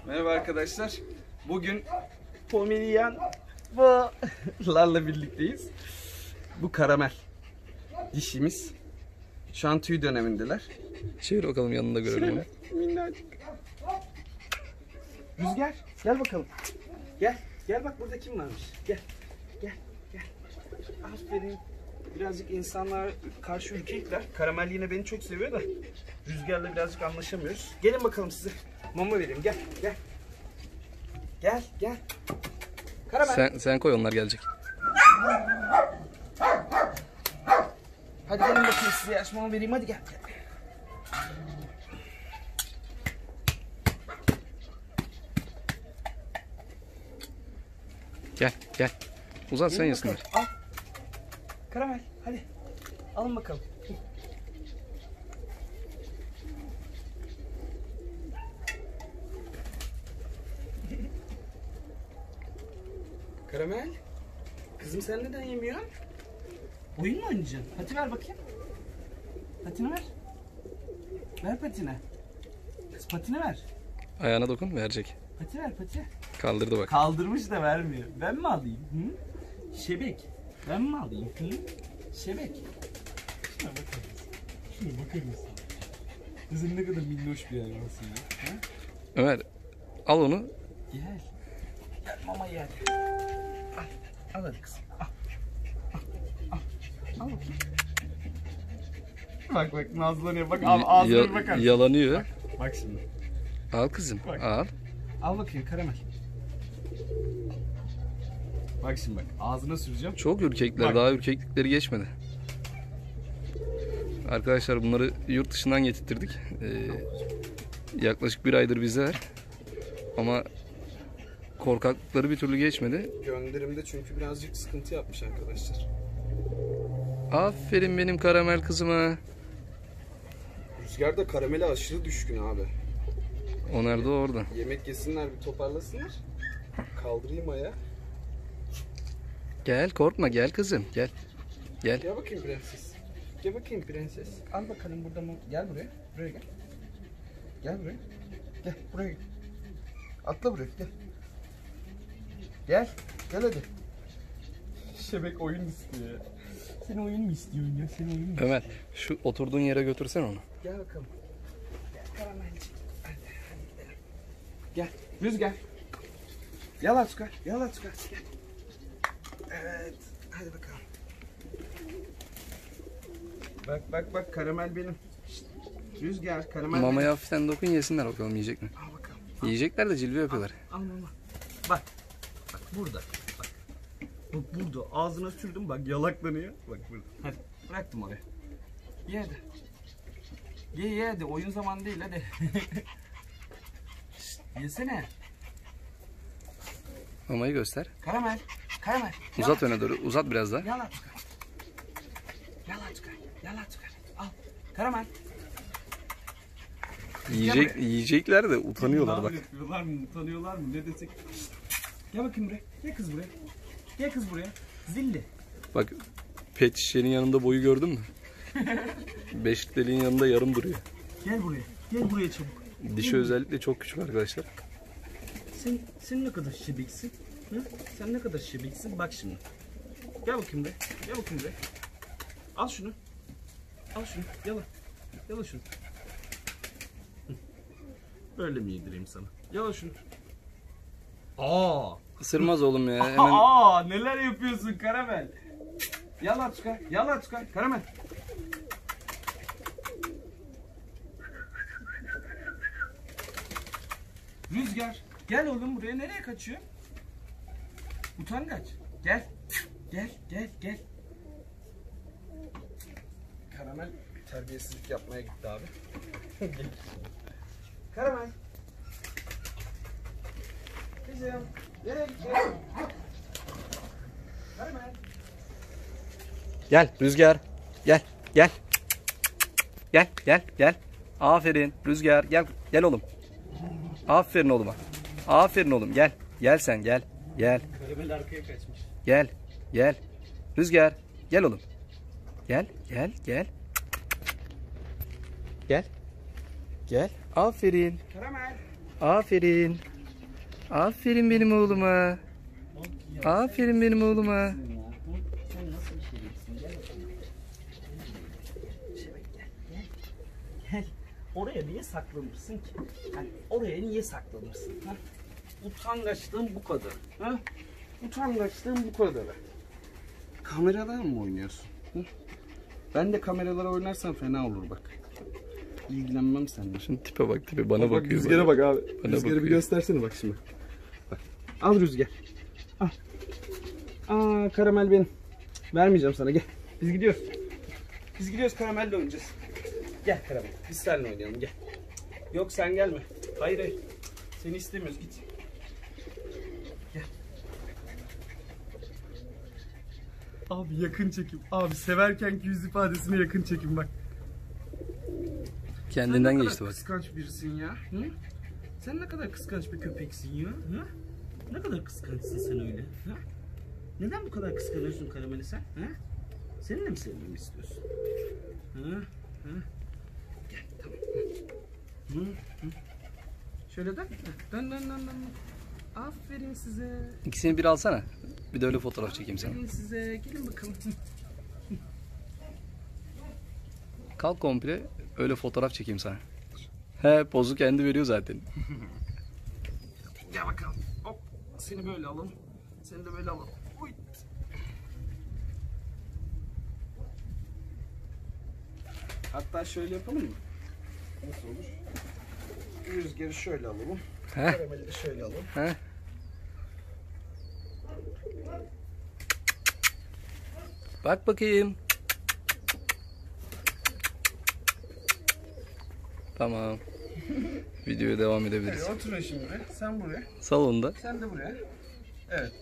Merhaba arkadaşlar. Bugün Pomeranian'larla birlikteyiz. Bu karamel. Dişimiz. Şu an tüy dönemindeler. Çevir bakalım, yanında görelim onu. Minnacık. Rüzgar gel bakalım. Gel. Gel bak burada kim varmış. Gel. Gel. Gel. Aferin. Birazcık insanlar karşı ürkekler. Karamel yine beni çok seviyor da Rüzgar'la birazcık anlaşamıyoruz. Gelin bakalım size. Mama vereyim. Gel. Gel. Gel. Gel. Karamel. Sen koy, onlar gelecek. Hadi gelin bakayım size yaş mama vereyim. Hadi gel. Gel gel. Uzat, sen yesinler. Al. Karamel hadi. Alın bakalım. Karamel. Kızım sen neden yemiyorsun? Oyun mu oynayacaksın? Pati ver bakayım. Patini ver. Ver patine. Kız patini ver. Ayağına dokun, verecek. Pati ver pati. Kaldırdı bak. Kaldırmış da vermiyor. Ben mi alayım? Hı? Şebek. Ben mi alayım? Hı? Şebek. Şuna bakar mısın? Şuna bakar mısın? Kızım ne kadar minnoş bir hayvansın ya. Ha? Ömer, al onu. Gel. Gel mama yer. Al. Al hadi kızım. Al. Al. Al bakayım. Bak bak nazlanıyor. Bak al ağzına bir bakar mısın? Yalanıyor. Bak şimdi. Al kızım, Bak. al. Al bakayım karamel. Bak şimdi bak ağzına süreceğim. Çok ürkekler, Bak. daha ürkeklikleri geçmedi. Arkadaşlar, bunları yurt dışından getirttirdik. Yaklaşık bir aydır bizdeler. Ama korkaklıkları bir türlü geçmedi. Gönderimde çünkü birazcık sıkıntı yapmış arkadaşlar. Aferin benim karamel kızıma. Rüzgar da karamele aşırı düşkün abi. O nerede, orada. Yemek yesinler bir toparlasınlar. Kaldırayım ayağı. Gel, korkma, gel kızım, gel. Gel. Gel bakayım prenses. Gel bakayım prenses. Al bakalım burada mı? Gel buraya. Buraya gel. Gel buraya. Gel buraya gel. Atla buraya gel. Gel. Gel hadi. Şebek oyun istiyor ya. Sen oyun mu istiyorsun ya? Sen oyun mu istiyorsun? Ömer, şu oturduğun yere götürsen onu. Gel bakalım. Gel karamelci. Hadi gidelim. Gel. Rüzgar. Yala çıkar. Yala çıkar. Gel. Evet. Hadi bakalım. Bak bak bak karamel benim. Şişt. Rüzgar karamel Mamaya benim. hafiften dokun, yesinler bakalım, yiyecek mi? Al bakalım. Yiyecekler de cilve yapıyorlar. Al mama. Bak. Bak burada. Bak. Bak burada. Ağzına sürdüm bak yalaklanıyor. Bak burada. Hadi bıraktım oraya. Ye hadi. Ye hadi. Oyun zamanı değil hadi. Şişt, yesene. Mamayı göster. Karamel. Karamel. Uzat öne doğru. Uzat biraz daha. Yala çıkar. Yala çıkar. Yala çıkar. Al. Karamel. Yiyecekler de utanıyorlar bak. Yapıyorlar mı? Utanıyorlar mı? Ne desek? Gel bakayım buraya. Gel kız buraya. Gel kız buraya. Zilli. Bak, pet şişenin yanında boyu gördün mü? 5 litrenin yanında yarım duruyor. Gel buraya. Gel buraya çabuk. Dişi özellikle çok küçük arkadaşlar. Sen ne kadar şebeksin? Hı? Sen ne kadar şebeksin? Bak şimdi. Gel bakayım buraya. Gel bakayım buraya. Al şunu. Al şunu. Yala. Yala şunu. Hı. Böyle mi yedireyim sana? Yala şunu. Aa! Isırmaz oğlum ya. Hemen Aa, neler yapıyorsun karamel? Yala çıkar. Yala çıkar. Karamel. Rüzgar. Gel oğlum buraya. Nereye kaçıyor? Utangaç. Gel. Gel. Gel. Gel. Karamel terbiyesizlik yapmaya gitti abi. Karamel. Kızım. Nereye gidiyorsun? Karamel. gel Rüzgar. Gel. Gel. Gel. Gel. Gel. Aferin. Rüzgar. Gel. Gel oğlum. Aferin oğluma. Aferin oğlum. Gel. Gel sen. Gel. Gel. Karamel arkaya kaçmış. Gel. Gel. Rüzgar. Gel oğlum. Gel. Gel. Gel. Gel. Gel. Aferin. Karamel. Aferin. Aferin benim oğluma. Aferin benim oğluma. Sen nasıl bir şeysin? Gel bakalım. Gel. Oraya niye saklanırsın ki? Yani oraya niye saklanırsın? Ha? Utangaçlığın bu kadar. Ha? Utangaçlığın bu kadar. Kameradan mı oynuyorsun? Hı? Ben de kameralara oynarsam fena olur bak. İlgilenmem seninle. Şimdi tipe bak, tipe bana Bak, bakıyor. Rüzgar'a bak abi. Bana Rüzgar'ı bir bakıyor. göstersene bak şimdi. Bak. Al Rüzgar. Al. Aa, karamel benim. Vermeyeceğim sana, gel. Biz gidiyoruz. Biz gidiyoruz, karamelle oynayacağız. Gel karamel. Biz seninle oynayalım, gel. Yok sen gelme. Hayır hayır. Seni istemiyoruz, git. Gel. Abi yakın çekim. Abi severkenki yüz ifadesine yakın çekim bak. Kendinden geçti Sen ne bak. kadar kıskanç birisin ya. Hı? Sen ne kadar kıskanç bir köpeksin ya. Hı? Ne kadar kıskançsın sen öyle. Hı? Neden bu kadar kıskanıyorsun karameli sen? Hı? Seninle mi sevmemi istiyorsun? Hı? Hı? Gel tamam. Hı? Hı? Şöyle dön. Dön dön dön dön. Aferin size. İkisini bir alsana. Bir de öyle fotoğraf çekeyim sana. Aferin size. Gelin bakalım. Kalk komple, öyle fotoğraf çekeyim sana. He, pozu kendi veriyor zaten. Gel bakalım. Hop. Seni böyle alalım. Seni de böyle alalım. Uy. Hatta şöyle yapalım mı? Nasıl olur? Rüzgarı şöyle alalım. He? Karameli de şöyle alalım. He? Bak bakayım. Tamam. Videoya devam edebiliriz. Hadi oturun şimdi. Sen buraya. Salonda. Sen de buraya. Evet.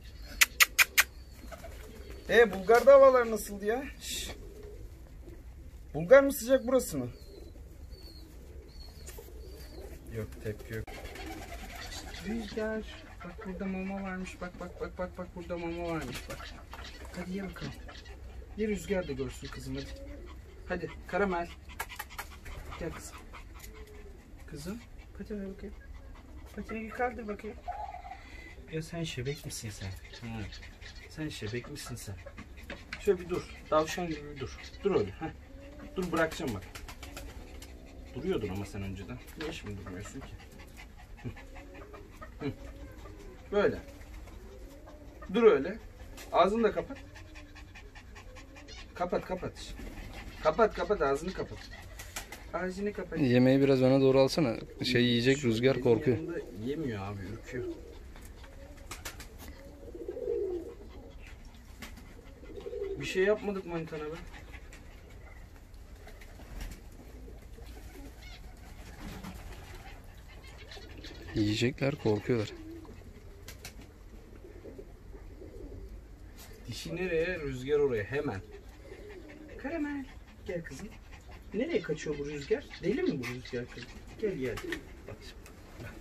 Bulgar'da havalar nasıldı ya? Şş. Bulgar mı sıcak, burası mı? Yok, tepki yok. Rüzgar. Bak burada mama varmış. Bak bak bak bak bak burada mama varmış bak. Hadi ye bakalım. Ye, Rüzgar da görsün kızım hadi. Hadi karamel. Gel kızım. Kızım. Patini ver bakayım. Patini kaldır bakayım. Ya sen şebek misin sen? Hı. Sen şebek misin sen? Şöyle bir dur. Tavşan gibi bir dur. Dur öyle. Heh. Dur, bırakacağım bak. Duruyordun ama sen önceden. Niye şimdi durmuyorsun ki? Hı. Hı. Böyle. Dur öyle. Ağzını da kapat. Kapat kapat. Kapat kapat, ağzını kapat. Ağzını kapat. Yemeği biraz öne doğru alsana. Şey yiyecek, Rüzgar Benim korkuyor. yanımda yemiyor abi, ürküyor. Bir şey yapmadık manitana be. Yiyecekler, korkuyorlar. Dişi nereye, Rüzgar oraya hemen. Karamel. Gel kızım. Nereye kaçıyor bu Rüzgar? Deli mi bu Rüzgar kızım? Gel gel. Bak şimdi. Bak.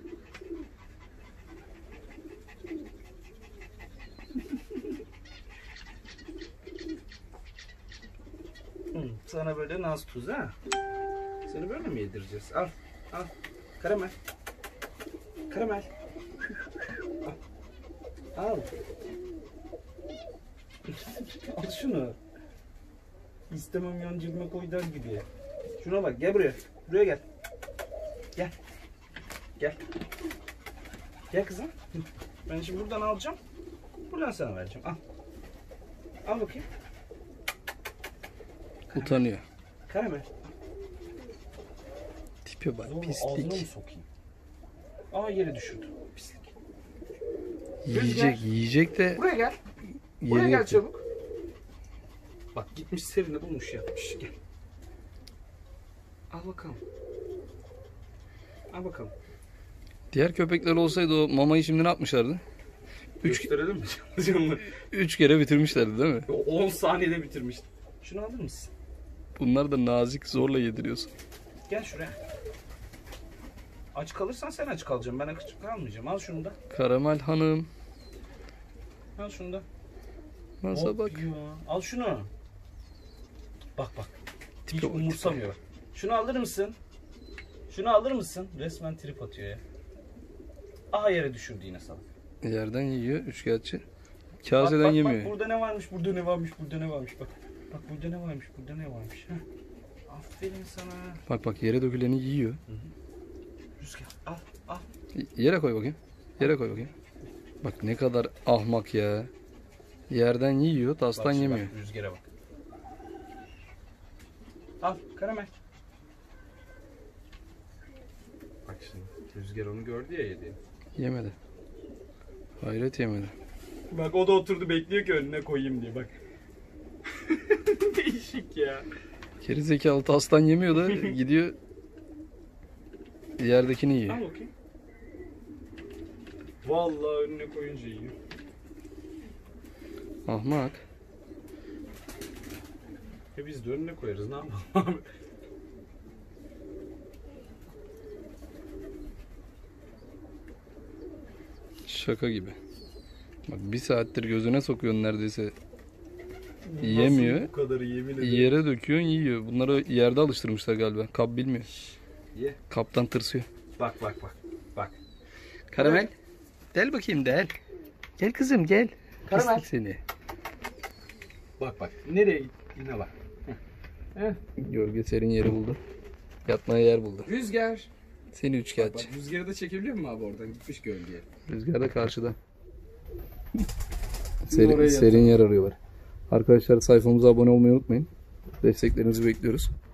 Sana böyle naz tuz ha. Seni böyle mi yedireceğiz? Al. Al. Karamel. Karamel. Al. Al. Al şunu. İstemem yan cebime koy der gibi. Şuna bak, gel buraya. Buraya gel. Gel. Gel. Gel kızım. Ben şimdi buradan alacağım. Buradan sana vereceğim. Al. Al bakayım. Utanıyor. Karamel. Tipe bak, Ağzına mı pislik. sokayım? Aa, yere düşürdü. Pislik. Yiyecek, yiyecek de Buraya gel. Buraya yeri gel yok. çabuk. Bak, gitmiş Sevin'i bulmuş, yatmış. Gel. Al bakalım. Al bakalım. Diğer köpekler olsaydı o mamayı şimdi ne yapmışlardı? Gösterelim mi canlı? 3 kere bitirmişlerdi değil mi? 10 saniyede bitirmiştim. Şunu alır mısın? Bunlar da nazik, zorla yediriyorsun. Gel şuraya. Aç kalırsan sen aç kalacaksın. Ben aç kalmayacağım. Al şunu da. Karamel hanım. Al şunu da. Nasıl Hop bak. ya. Al şunu. Bak bak. Hiç Tipe bak, umursamıyor. Şunu alır mısın? Şunu alır mısın? Resmen trip atıyor ya. Aha yere düşürdü yine salak. Yerden yiyor üçkağıtçı. Bak, Kaseden bak, yemiyor. Bak burada ne varmış, burada ne varmış, burada ne varmış bak. Bak burada ne varmış, burada ne varmış. Heh. Aferin sana. Bak yere döküleni yiyor. Rüzgar al al. Yere koy bakayım. Yere koy bakayım. Bak ne kadar ahmak ya. Yerden yiyor, tastan Bak şimdi, yemiyor. Bak, rüzgara bak. Al karamel. Bak şimdi rüzgar onu gördü ya yedi. Yemedi. Hayret yemedi. Bak o da oturdu bekliyor ki önüne koyayım diye bak. Değişik ya. Geri zekalı tastan yemiyor da gidiyor yerdekini yiyor. Al bakayım. Vallahi önüne koyunca yiyor. Ahmak. Biz de önüne koyarız ne yapalım abi. Şaka gibi. Bak bir saattir gözüne sokuyorsun neredeyse. Yemiyor. Nasıl bu kadarı yemin ederim. Yere döküyorsun yiyor. Bunları yerde alıştırmışlar galiba. Kap bilmiyor. Ye. Kaptan tırsıyor. Bak bak bak. Bak. Karamel. Gel bakayım gel. Gel kızım gel. Karamel. Pislik seni. Bak bak. Nereye gitti? Yine bak. Heh. Gölge serin yeri buldu. Yatmaya yer buldu. Rüzgar. Seni üçkağıtçı. Bak rüzgarı da çekebiliyor musun abi oradan? Gitmiş gölgeye. Rüzgar da karşıda. oraya Serin yer arıyorlar. Arkadaşlar sayfamıza abone olmayı unutmayın. Desteklerinizi bekliyoruz.